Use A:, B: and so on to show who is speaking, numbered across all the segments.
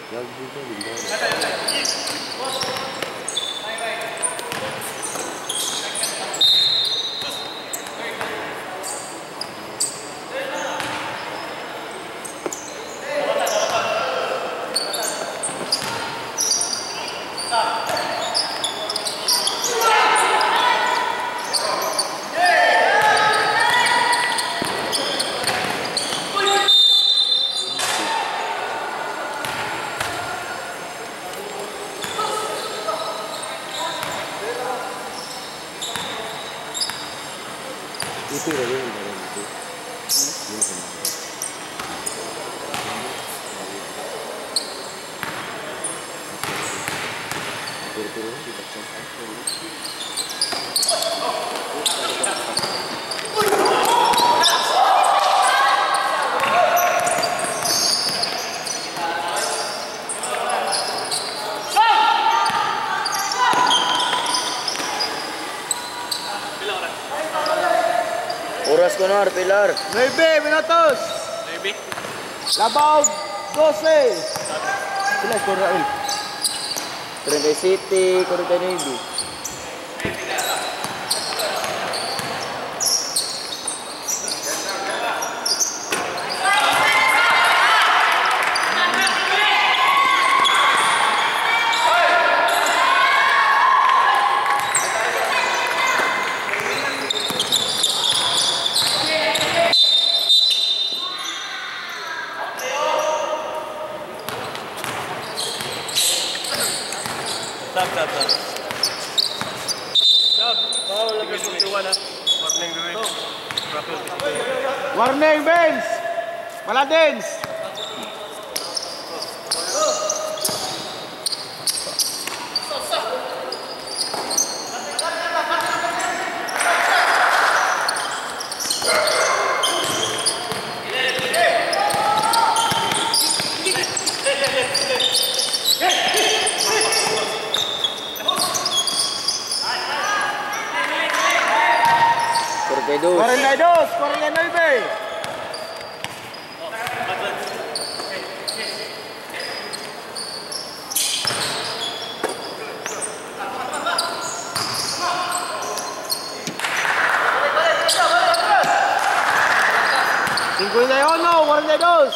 A: Oras Conor, Pilar.
B: 9 minutos.
C: 9.
B: Labaw 12. Sila Corail.
A: 37, 49.
B: Warning Benz. Paladin.
A: Dos.
B: 42, 49. Cincuenta y uno, 42.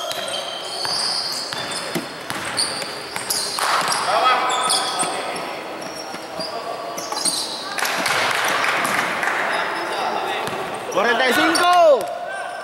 B: $45.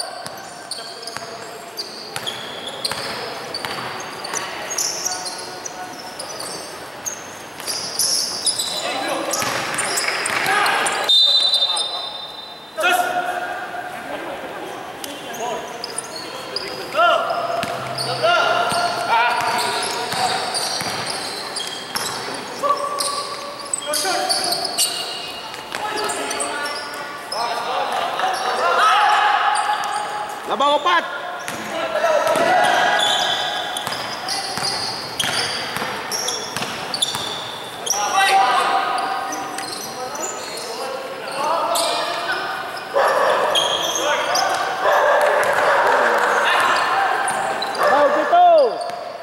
B: Labaw 4. Labaw 7.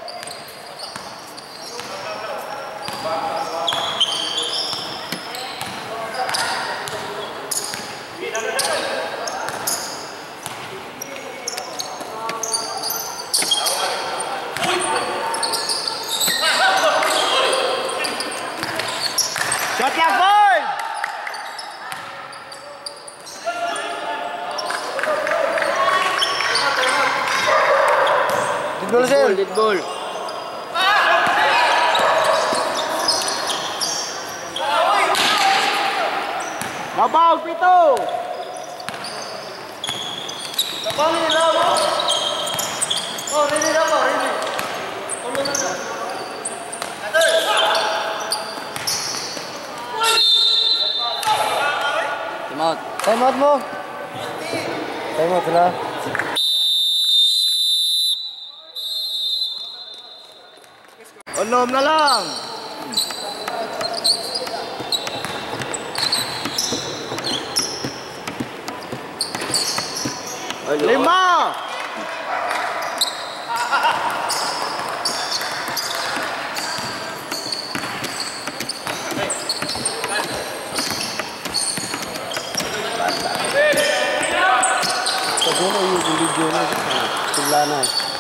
B: Shot clock void! Dead ball, sir.
A: Dead ball.
B: Labaw 7.
A: Labaw ni labaw. Oh, ini labaw, ini. Time out mo. Time out na.
B: Unom na lang.
C: Siguro yung video na sila na.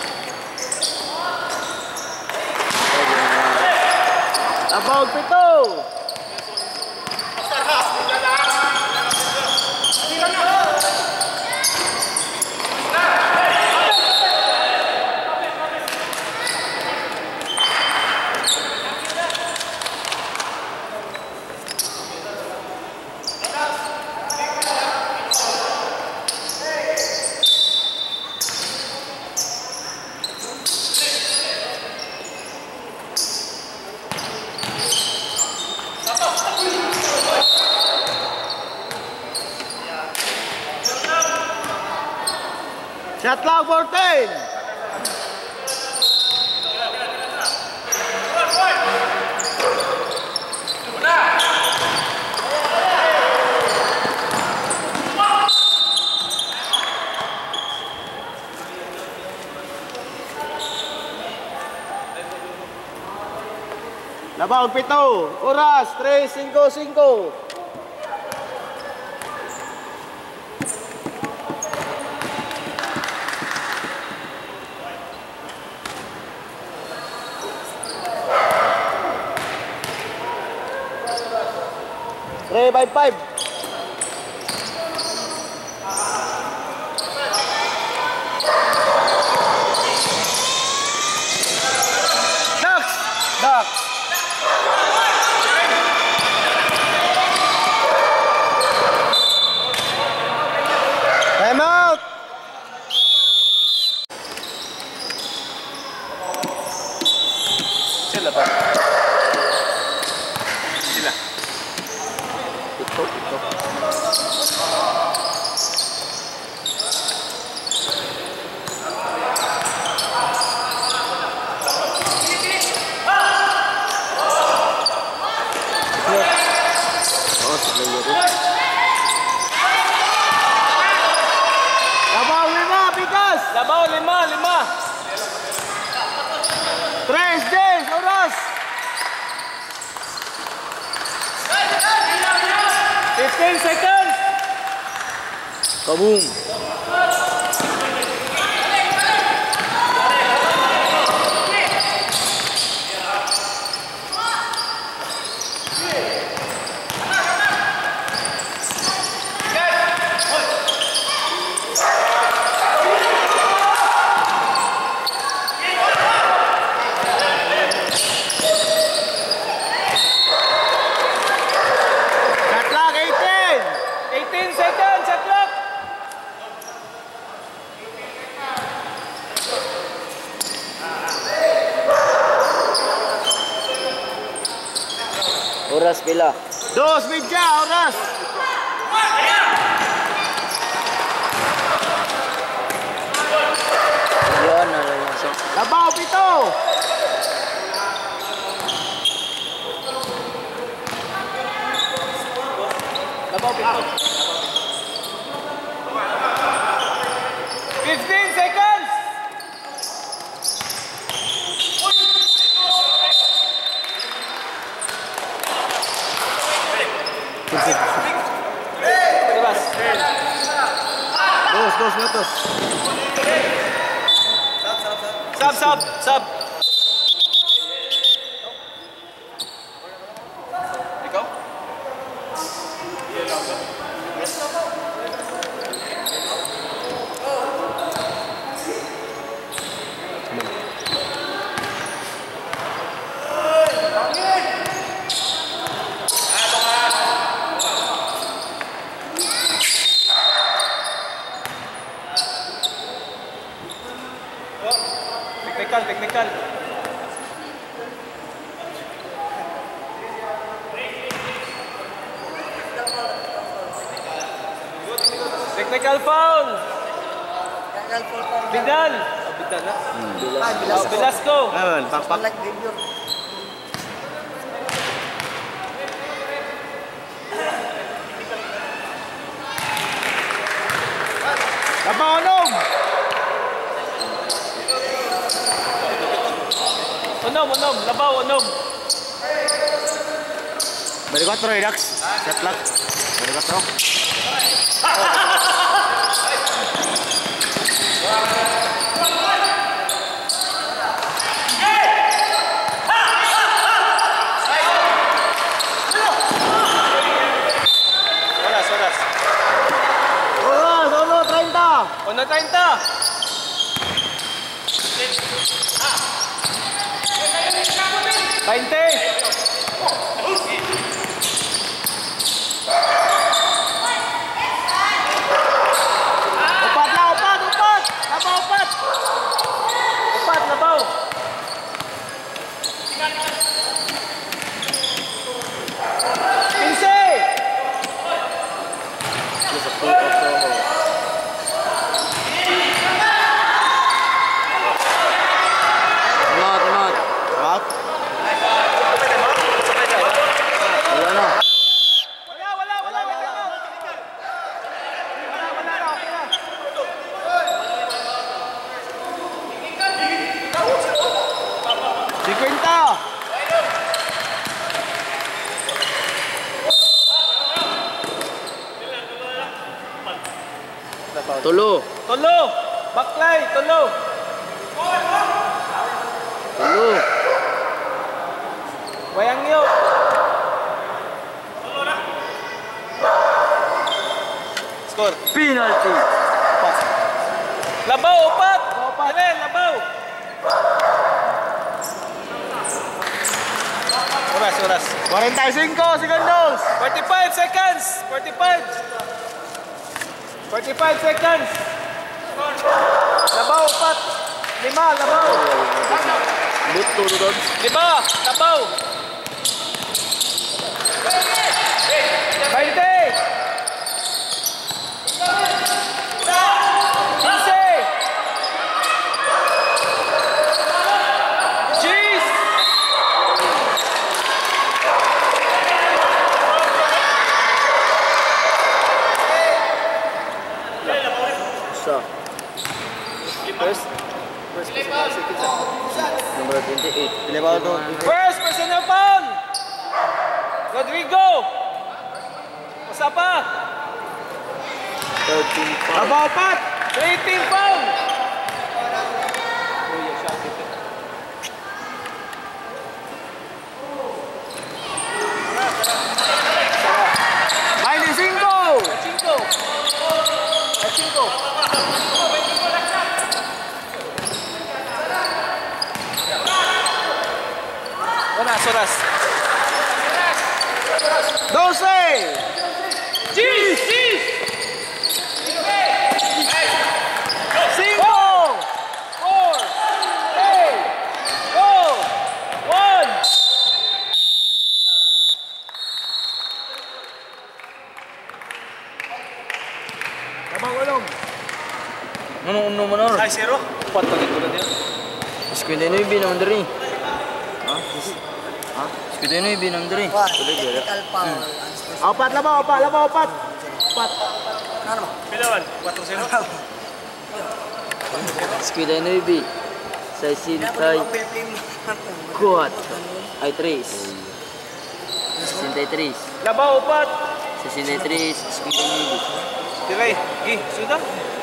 B: Labog pito. Shot clock 14. Labog pito. Oras 3:55. Three by 5. Ducks. Time out. Sila ba? Sila. Ito. Labaw 5, Pikas!
A: Labaw, 5.
B: 3, James, oras!
A: 15 seconds.
B: Kaboom! Shot clock 18!
A: 18 seconds, shot clock.
C: Oras pila.
B: 2 media, oras!
C: Yun na lang so.
B: Labaw 7!
A: Labaw, 7. 15 seconds. Bebas.
B: 2 minutos.
A: Sub. Ikaw? Technical. Technical foul. Bidal. Bidal na. Bilasco.
B: Ayan, pakpak. Labaw, Onom!
A: Onom. Labaw, Onom.
B: Balik 4, Dax. Shot clock. Balik 4. Oras. 1:30. 20. Upat, labaw.
C: Tulo.
B: Baklay, tulo. Wayang nyo. Score.
C: Penalty.
B: Labaw, upat. Amen, labaw. Oras. 45 segundos. 45 seconds. 45 seconds. Labaw, upat. 5, labaw.
C: Buto doon.
B: 5, labaw. 20. 15.
C: Number 28.
B: First personal foul. Rodrigo. Usapa.
C: 13 foul.
B: Labaw, pat. 18 foul. Oras. 12. Cheese. 5, 4, 3, 2, 1. Labang ulong.
C: Manor.
B: Ay, 0. 4 lagi tulad yan.
C: Eskwede no ibi naman dari. Eskwede no ibi naman dari.
B: Apat labaw. Pilawan. 4-0.
C: Eskwede no ibi. Sa sintay. Kuat. Ay 3. 63.
B: Labaw, 4.
C: 63. Eskwede no ibi.
B: Diray, gi, sudah.